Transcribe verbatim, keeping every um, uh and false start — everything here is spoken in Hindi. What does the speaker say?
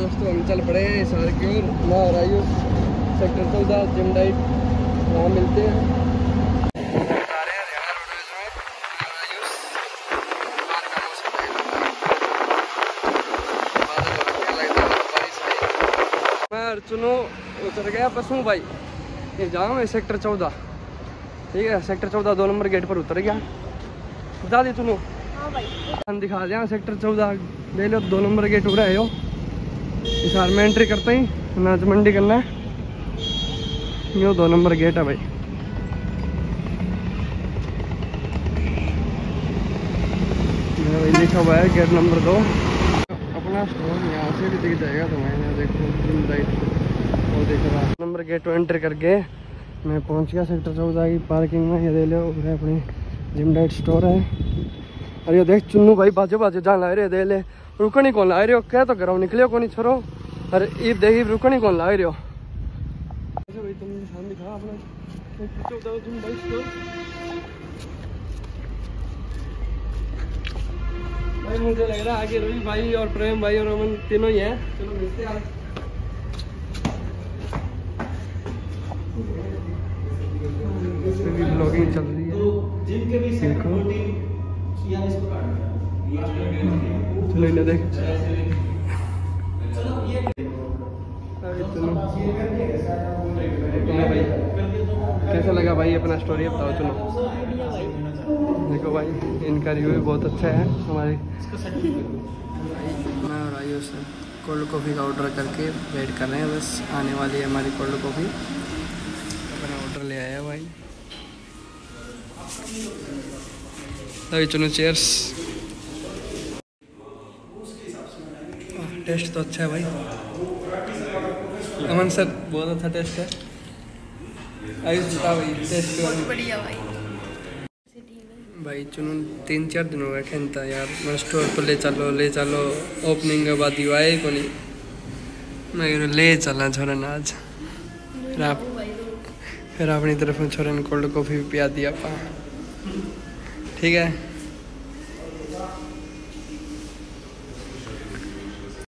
दोस्तों हम चल पड़े हैं हिसार की ओर। मैं और आयुष सेक्टर चौदह जिम डाइट वहाँ मिलते हैं। मैं चुनो उतर गया पसू भाई, ये जाऊँ मैं सेक्टर चौदह। ठीक है, सेक्टर चौदह दो नंबर गेट पर उतर गया। बता दी चुनो। हाँ भाई हम दिखा दें सेक्टर चौदह ले लो, दो नंबर गेट उड़ रहे हो। हिसार में एंट्री करते ही अनाज मंडी करना है, यो दो नंबर गेट है भाई। भाई लिखा हुआ है गेट नंबर दो। अपना स्टोर यहाँ से भी दिख जाएगा तुम्हें, देखो जिम डाइट वो दिख रहा है। नंबर गेट तो एंट्री करके मैं पहुँच गया सेक्टर चौदह की पार्किंग में। ये ले लो अपनी जिम डाइट स्टोर है। अरे देख चुन्नू भाई बाजू बाजू जान ला रहे, दे ले रुकनी कौन ला रहे हो, क्या तो घरों निकलियो को नहीं छोरो। अरे ईब देखी रुकनी कौन ला रहे हो। अच्छा भाई तुम निशान दिखा अपना जिम डाइट स्टोर। भाई मुझे लग रहा है आगे रवि भाई और प्रेम भाई और अमन तीनों ही हैं। चलो मिलते हैं। ब्लॉगिंग चल रही है, देखो चलो इन्हें देख। भाई कैसा लगा भाई अपना स्टोरी बताओ। चलो देखो भाई इनका रिव्यू भी बहुत अच्छा है हमारे। मैं और आयुष कोल्ड कॉफ़ी का ऑर्डर करके वेट कर रहे हैं, बस आने वाली है हमारी कोल्ड कॉफ़ी। अपना ऑर्डर ले आया भाई। अभी चलो चेयर्स। टेस्ट तो अच्छा है भाई। अमन सर बहुत अच्छा टेस्ट है। आयुष बता भाई टेस्ट के बारे में। बढ़िया भाई। भाई चुनो तीन चार दिन हो गए खेलता यार, मैं स्टोर पर ले चलो ले चलो, ओपनिंग के बाद ही आए को नहीं। मैं ले चलना छोरा ना आज। फिर आप फिर अपनी तरफ में छोरे ने कोल्ड कॉफ़ी भी पिया दिया पा। ठीक है।